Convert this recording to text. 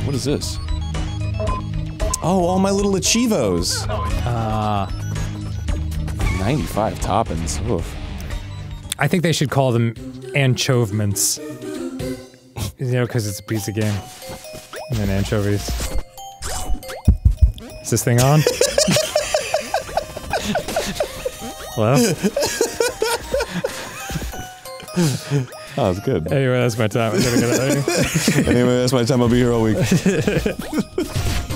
What is this? Oh, all my little Achievos! 95 toppings. Oof. I think they should call them anchovements. You know, because it's a pizza game. And then anchovies. Is this thing on? Hello? Oh, that's good. Anyway, that's my time. I gotta get out of here. Anyway, that's my time. I'll be here all week.